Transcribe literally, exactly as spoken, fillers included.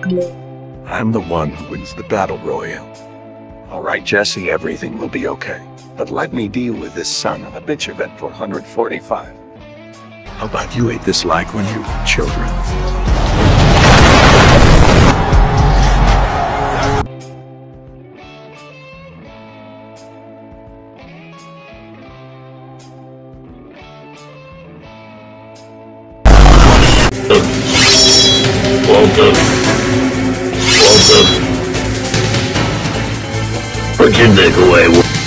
I'm the one who wins the battle royale. Alright, Jesse, everything will be okay. But let me deal with this son of a bitch event four hundred forty-five. How about you ate this like when you were children? waltuh. waltuh. What you make away with?